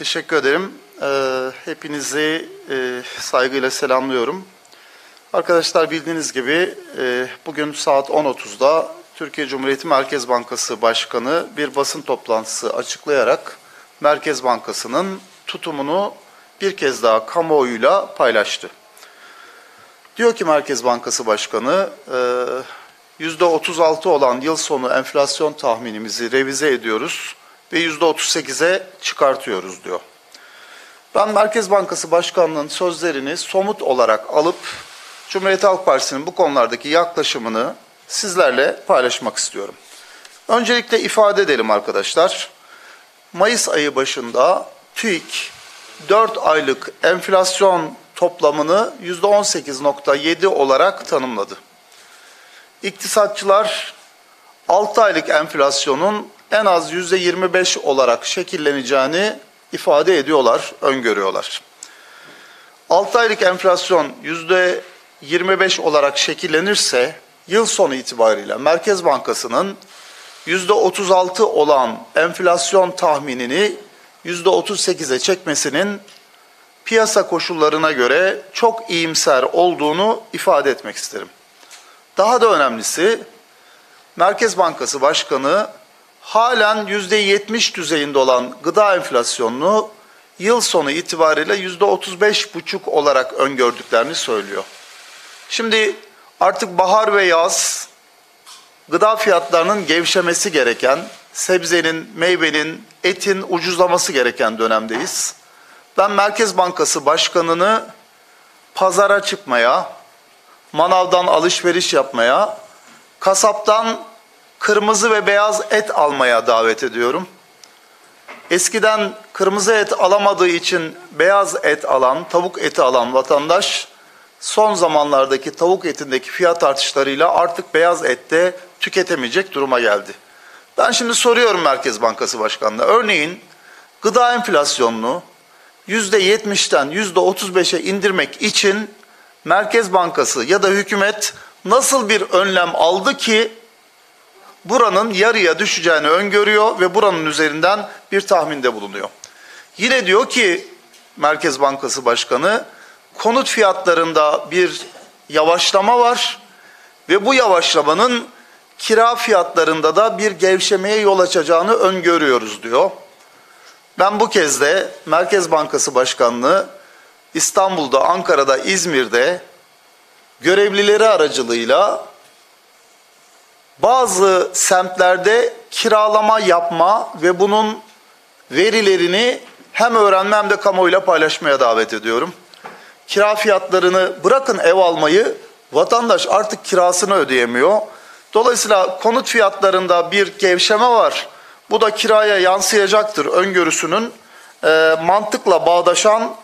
Teşekkür ederim. Hepinizi saygıyla selamlıyorum. Arkadaşlar bildiğiniz gibi bugün saat 10.30'da Türkiye Cumhuriyeti Merkez Bankası Başkanı bir basın toplantısı açıklayarak Merkez Bankası'nın tutumunu bir kez daha kamuoyuyla paylaştı. Diyor ki Merkez Bankası Başkanı, %36 olan yıl sonu enflasyon tahminimizi revize ediyoruz ve %38'e çıkartıyoruz diyor. Ben Merkez Bankası Başkanı'nın sözlerini somut olarak alıp Cumhuriyet Halk Partisi'nin bu konulardaki yaklaşımını sizlerle paylaşmak istiyorum. Öncelikle ifade edelim arkadaşlar. Mayıs ayı başında TÜİK 4 aylık enflasyon toplamını %18,7 olarak tanımladı. İktisatçılar 6 aylık enflasyonun en az %25 olarak şekilleneceğini ifade ediyorlar, öngörüyorlar. 6 aylık enflasyon %25 olarak şekillenirse yıl sonu itibariyle Merkez Bankası'nın %36 olan enflasyon tahminini %38'e çekmesinin piyasa koşullarına göre çok iyimser olduğunu ifade etmek isterim. Daha da önemlisi, Merkez Bankası Başkanı halen %70 düzeyinde olan gıda enflasyonunu yıl sonu itibariyle %35,5 olarak öngördüklerini söylüyor. Şimdi artık bahar ve yaz gıda fiyatlarının gevşemesi gereken, sebzenin, meyvenin, etin ucuzlaması gereken dönemdeyiz. Ben Merkez Bankası Başkanı'nı pazara çıkmaya, manavdan alışveriş yapmaya, kasaptan kırmızı ve beyaz et almaya davet ediyorum. Eskiden kırmızı et alamadığı için beyaz et alan, tavuk eti alan vatandaş, son zamanlardaki tavuk etindeki fiyat artışlarıyla artık beyaz ette tüketemeyecek duruma geldi. Ben şimdi soruyorum Merkez Bankası Başkanı'na, örneğin gıda enflasyonunu %70'ten %35'e indirmek için Merkez Bankası ya da hükümet nasıl bir önlem aldı ki buranın yarıya düşeceğini öngörüyor ve buranın üzerinden bir tahminde bulunuyor. Yine diyor ki Merkez Bankası Başkanı, konut fiyatlarında bir yavaşlama var ve bu yavaşlamanın kira fiyatlarında da bir gevşemeye yol açacağını öngörüyoruz diyor. Ben bu kez de Merkez Bankası Başkanlığı İstanbul'da, Ankara'da, İzmir'de görevlileri aracılığıyla bazı semtlerde kiralama yapma ve bunun verilerini hem öğrenme hem de kamuoyuyla paylaşmaya davet ediyorum. Kira fiyatlarını bırakın ev almayı, vatandaş artık kirasını ödeyemiyor. Dolayısıyla konut fiyatlarında bir gevşeme var. Bu da kiraya yansıyacaktır öngörüsünün mantıkla bağdaşan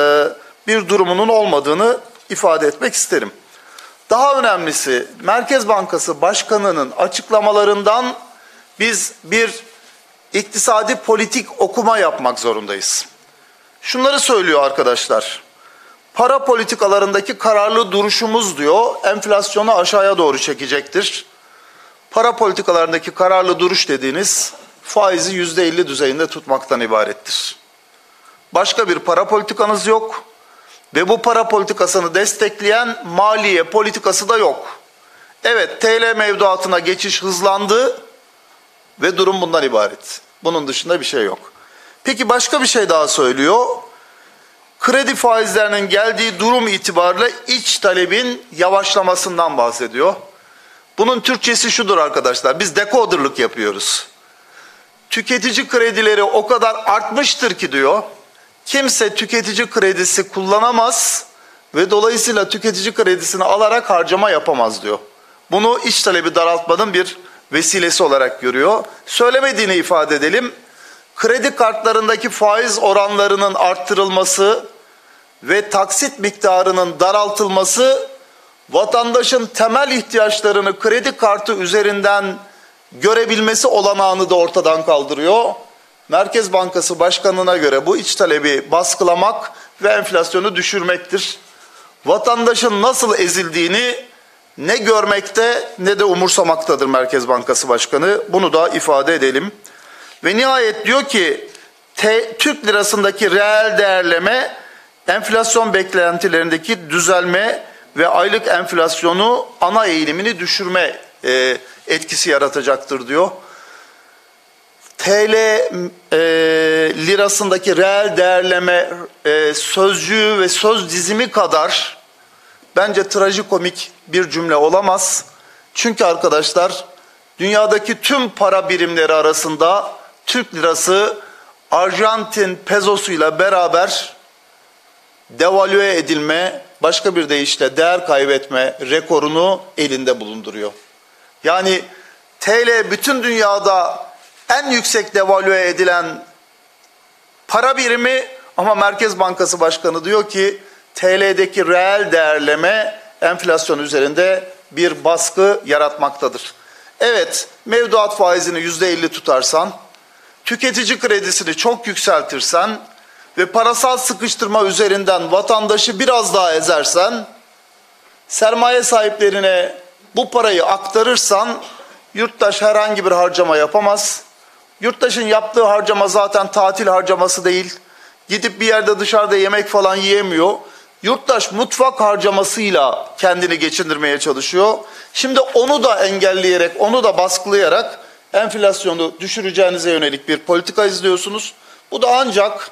bir durumunun olmadığını ifade etmek isterim. Daha önemlisi Merkez Bankası Başkanı'nın açıklamalarından biz bir iktisadi politik okuma yapmak zorundayız. Şunları söylüyor arkadaşlar. Para politikalarındaki kararlı duruşumuz diyor, enflasyonu aşağıya doğru çekecektir. Para politikalarındaki kararlı duruş dediğiniz faizi %50 düzeyinde tutmaktan ibarettir. Başka bir para politikanız yok. Ve bu para politikasını destekleyen maliye politikası da yok. Evet, TL mevduatına geçiş hızlandı ve durum bundan ibaret. Bunun dışında bir şey yok. Peki başka bir şey daha söylüyor. Kredi faizlerinin geldiği durum itibariyle iç talebin yavaşlamasından bahsediyor. Bunun Türkçesi şudur arkadaşlar, biz decoderlık yapıyoruz. Tüketici kredileri o kadar artmıştır ki diyor, kimse tüketici kredisi kullanamaz ve dolayısıyla tüketici kredisini alarak harcama yapamaz diyor. Bunu iç talebi daraltmanın bir vesilesi olarak görüyor. Söylemediğini ifade edelim. Kredi kartlarındaki faiz oranlarının arttırılması ve taksit miktarının daraltılması vatandaşın temel ihtiyaçlarını kredi kartı üzerinden görebilmesi olanağını da ortadan kaldırıyor. Merkez Bankası Başkanı'na göre bu iç talebi baskılamak ve enflasyonu düşürmektir. Vatandaşın nasıl ezildiğini ne görmekte ne de umursamaktadır Merkez Bankası Başkanı. Bunu da ifade edelim. Ve nihayet diyor ki Türk lirasındaki reel değerleme, enflasyon beklentilerindeki düzelme ve aylık enflasyonu ana eğilimini düşürme etkisi yaratacaktır diyor. TL lirasındaki reel değerleme sözcüğü ve söz dizimi kadar bence trajikomik bir cümle olamaz. Çünkü arkadaşlar dünyadaki tüm para birimleri arasında Türk lirası Arjantin pesosuyla beraber devalüe edilme, başka bir deyişle değer kaybetme rekorunu elinde bulunduruyor. Yani TL bütün dünyada en yüksek devalüe edilen para birimi ama Merkez Bankası Başkanı diyor ki TL'deki reel değerleme enflasyon üzerinde bir baskı yaratmaktadır. Evet, mevduat faizini %50 tutarsan, tüketici kredisini çok yükseltirsen ve parasal sıkıştırma üzerinden vatandaşı biraz daha ezersen, sermaye sahiplerine bu parayı aktarırsan yurttaş herhangi bir harcama yapamaz. Yurttaşın yaptığı harcama zaten tatil harcaması değil. Gidip bir yerde dışarıda yemek falan yiyemiyor. Yurttaş mutfak harcamasıyla kendini geçindirmeye çalışıyor. Şimdi onu da engelleyerek, onu da baskılayarak enflasyonu düşüreceğinize yönelik bir politika izliyorsunuz. Bu da ancak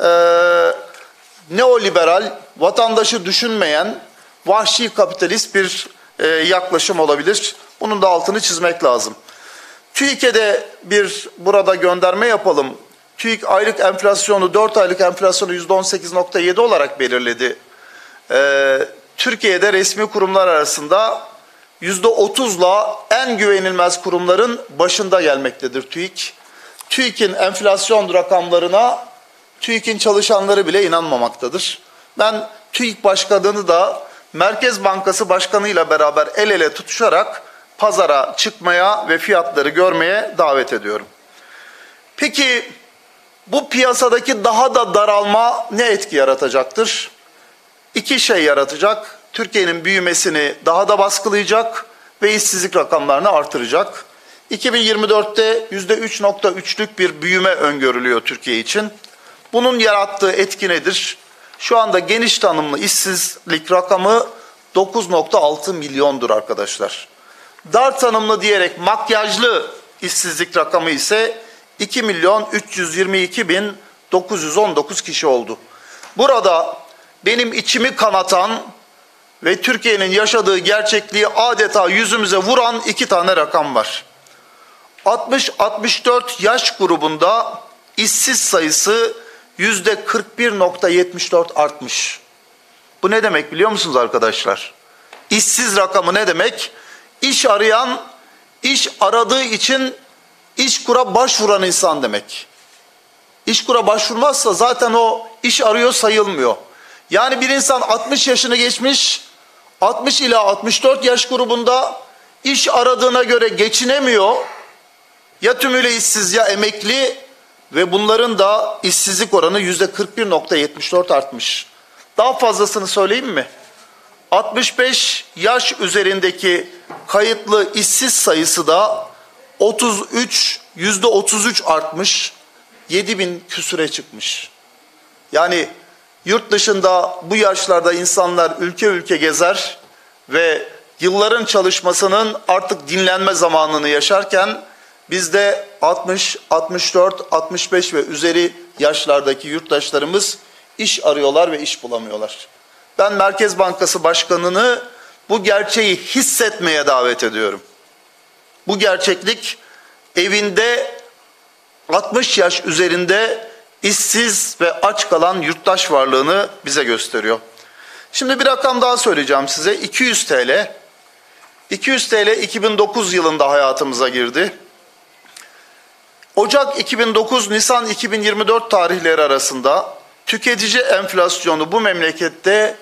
neoliberal, vatandaşı düşünmeyen, vahşi kapitalist bir yaklaşım olabilir. Bunun da altını çizmek lazım. TÜİK'e de bir burada gönderme yapalım. TÜİK aylık enflasyonu, 4 aylık enflasyonu %18.7 olarak belirledi. Türkiye'de resmi kurumlar arasında %30'la en güvenilmez kurumların başında gelmektedir TÜİK. TÜİK'in enflasyon rakamlarına TÜİK'in çalışanları bile inanmamaktadır. Ben TÜİK Başkanı'nı da Merkez Bankası Başkanı ile beraber el ele tutuşarak pazara çıkmaya ve fiyatları görmeye davet ediyorum. Peki bu piyasadaki daha da daralma ne etki yaratacaktır? İki şey yaratacak. Türkiye'nin büyümesini daha da baskılayacak ve işsizlik rakamlarını artıracak. 2024'te %3.3'lük bir büyüme öngörülüyor Türkiye için. Bunun yarattığı etki nedir? Şu anda geniş tanımlı işsizlik rakamı 9.6 milyondur arkadaşlar. Dar tanımlı diyerek makyajlı işsizlik rakamı ise 2.322.919 kişi oldu. Burada benim içimi kanatan ve Türkiye'nin yaşadığı gerçekliği adeta yüzümüze vuran iki tane rakam var. 60-64 yaş grubunda işsiz sayısı %41.74 artmış. Bu ne demek biliyor musunuz arkadaşlar? İşsiz rakamı ne demek? İş arayan, iş aradığı için İşkur'a başvuran insan demek. İşkur'a başvurmazsa zaten o iş arıyor sayılmıyor. Yani bir insan 60 yaşını geçmiş, 60 ila 64 yaş grubunda iş aradığına göre geçinemiyor. Ya tümüyle işsiz ya emekli ve bunların da işsizlik oranı %41.74 artmış. Daha fazlasını söyleyeyim mi? 65 yaş üzerindeki kayıtlı işsiz sayısı da %33 artmış, 7.000 küsüre çıkmış. Yani yurt dışında bu yaşlarda insanlar ülke ülke gezer ve yılların çalışmasının artık dinlenme zamanını yaşarken bizde 60, 64, 65 ve üzeri yaşlardaki yurttaşlarımız iş arıyorlar ve iş bulamıyorlar. Ben Merkez Bankası Başkanı'nı bu gerçeği hissetmeye davet ediyorum. Bu gerçeklik evinde 60 yaş üzerinde işsiz ve aç kalan yurttaş varlığını bize gösteriyor. Şimdi bir rakam daha söyleyeceğim size. 200 TL. 200 TL 2009 yılında hayatımıza girdi. Ocak 2009, Nisan 2024 tarihleri arasında tüketici enflasyonu bu memlekette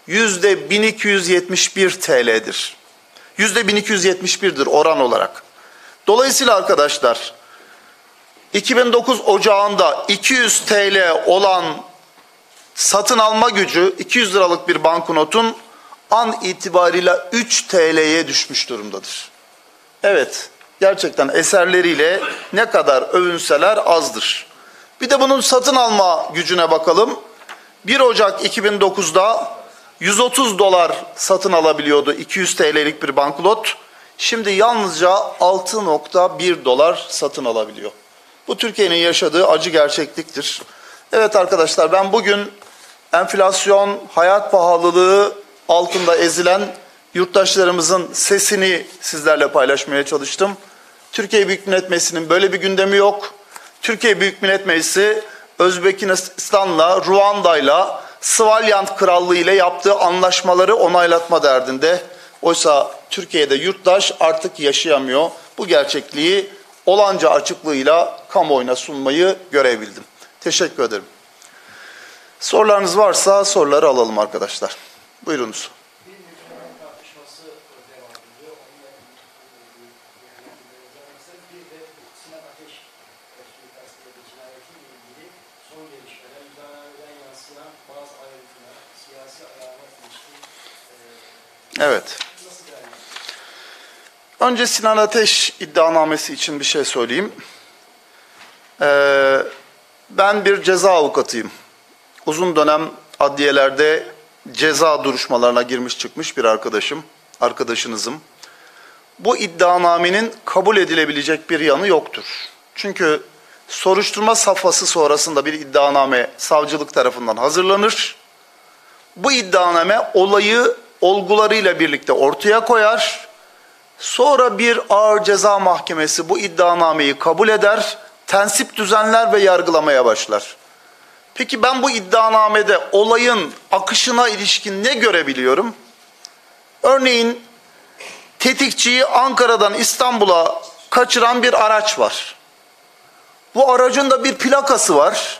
%1271 TL'dir. %1271'dir oran olarak. Dolayısıyla arkadaşlar 2009 Ocağı'nda 200 TL olan satın alma gücü 200 liralık bir banknotun an itibariyle 3 TL'ye düşmüş durumdadır. Evet, gerçekten eserleriyle ne kadar övünseler azdır. Bir de bunun satın alma gücüne bakalım. 1 Ocak 2009'da 130 dolar satın alabiliyordu 200 TL'lik bir banknot. Şimdi yalnızca 6,1 dolar satın alabiliyor. Bu Türkiye'nin yaşadığı acı gerçekliktir. Evet arkadaşlar, ben bugün enflasyon, hayat pahalılığı altında ezilen yurttaşlarımızın sesini sizlerle paylaşmaya çalıştım. Türkiye Büyük Millet Meclisi'nin böyle bir gündemi yok. Türkiye Büyük Millet Meclisi Özbekistan'la, Ruanda'yla, Svalyant Krallığı ile yaptığı anlaşmaları onaylatma derdinde. Oysa Türkiye'de yurttaş artık yaşayamıyor. Bu gerçekliği olanca açıklığıyla kamuoyuna sunmayı görev bildim. Teşekkür ederim. Sorularınız varsa soruları alalım arkadaşlar. Buyurunuz. Evet. Önce Sinan Ateş iddianamesi için bir şey söyleyeyim. Ben bir ceza avukatıyım. Uzun dönem adliyelerde ceza duruşmalarına girmiş çıkmış bir arkadaşınızım. Bu iddianamenin kabul edilebilecek bir yanı yoktur. Çünkü soruşturma safhası sonrasında bir iddianame savcılık tarafından hazırlanır. Bu iddianame olayı olgularıyla birlikte ortaya koyar. Sonra bir ağır ceza mahkemesi bu iddianameyi kabul eder, tensip düzenler ve yargılamaya başlar. Peki ben bu iddianamede olayın akışına ilişkin ne görebiliyorum? Örneğin tetikçiyi Ankara'dan İstanbul'a kaçıran bir araç var. Bu aracın da bir plakası var.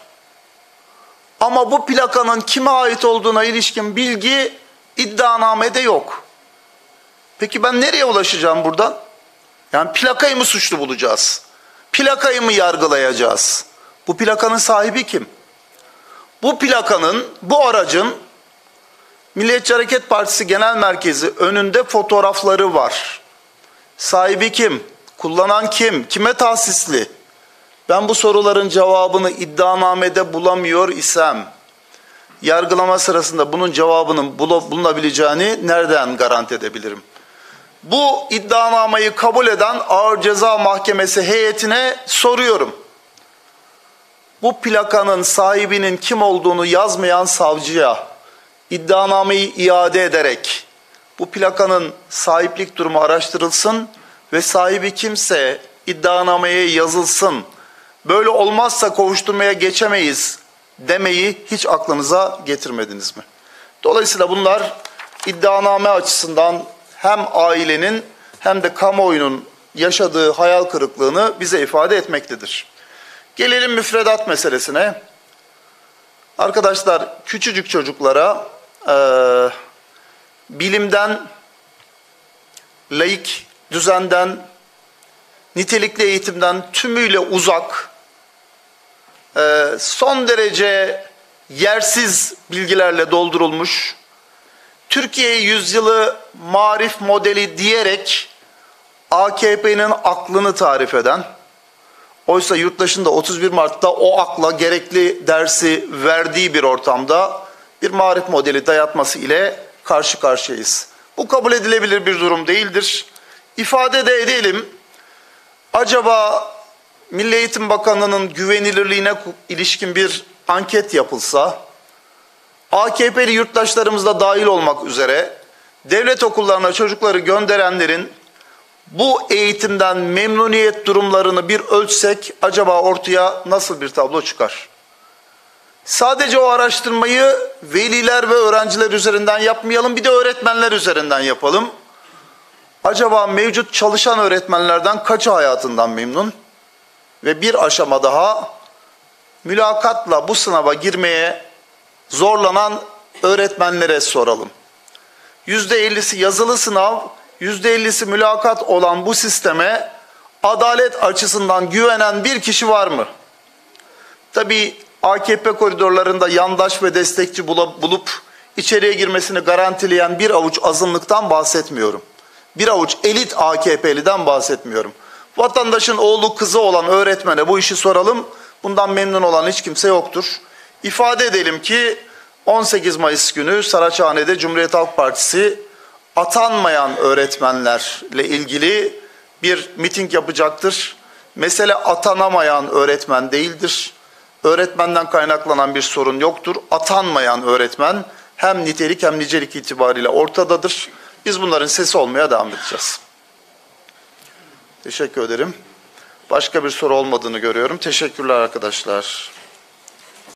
Ama bu plakanın kime ait olduğuna ilişkin bilgi iddianamede yok. Peki ben nereye ulaşacağım buradan? Yani plakayı mı suçlu bulacağız? Plakayı mı yargılayacağız? Bu plakanın sahibi kim? Bu plakanın, bu aracın Milliyetçi Hareket Partisi Genel Merkezi önünde fotoğrafları var. Sahibi kim? Kullanan kim? Kime tahsisli? Ben bu soruların cevabını iddianamede bulamıyor isem, yargılama sırasında bunun cevabının bulunabileceğini nereden garanti edebilirim? Bu iddianamayı kabul eden Ağır Ceza Mahkemesi heyetine soruyorum. Bu plakanın sahibinin kim olduğunu yazmayan savcıya iddianameyi iade ederek bu plakanın sahiplik durumu araştırılsın ve sahibi kimse iddianameye yazılsın. Böyle olmazsa kovuşturmaya geçemeyiz demeyi hiç aklınıza getirmediniz mi? Dolayısıyla bunlar iddianame açısından hem ailenin hem de kamuoyunun yaşadığı hayal kırıklığını bize ifade etmektedir. Gelelim müfredat meselesine. Arkadaşlar, küçücük çocuklara bilimden, laik düzenden, nitelikli eğitimden tümüyle uzak, son derece yersiz bilgilerle doldurulmuş, Türkiye yüzyılı marif modeli diyerek AKP'nin aklını tarif eden, oysa yurttaşın da 31 Mart'ta o akla gerekli dersi verdiği bir ortamda bir marif modeli dayatması ile karşı karşıyayız. Bu kabul edilebilir bir durum değildir. İfade de edelim. Acaba Milli Eğitim Bakanlığı'nın güvenilirliğine ilişkin bir anket yapılsa, AKP'li yurttaşlarımız da dahil olmak üzere devlet okullarına çocukları gönderenlerin bu eğitimden memnuniyet durumlarını bir ölçsek acaba ortaya nasıl bir tablo çıkar? Sadece o araştırmayı veliler ve öğrenciler üzerinden yapmayalım, bir de öğretmenler üzerinden yapalım. Acaba mevcut çalışan öğretmenlerden kaçı hayatından memnun? Ve bir aşama daha, mülakatla bu sınava girmeye zorlanan öğretmenlere soralım. %50'si yazılı sınav, %50'si mülakat olan bu sisteme adalet açısından güvenen bir kişi var mı? Tabii AKP koridorlarında yandaş ve destekçi bulup içeriye girmesini garantileyen bir avuç azınlıktan bahsetmiyorum. Bir avuç elit AKP'liden bahsetmiyorum. Vatandaşın oğlu kızı olan öğretmene bu işi soralım. Bundan memnun olan hiç kimse yoktur. İfade edelim ki 18 Mayıs günü Saraçhane'de Cumhuriyet Halk Partisi atanmayan öğretmenlerle ilgili bir miting yapacaktır. Mesele atanamayan öğretmen değildir. Öğretmenden kaynaklanan bir sorun yoktur. Atanmayan öğretmen hem nitelik hem nicelik itibariyle ortadadır. Biz bunların sesi olmaya devam edeceğiz. Teşekkür ederim. Başka bir soru olmadığını görüyorum. Teşekkürler arkadaşlar.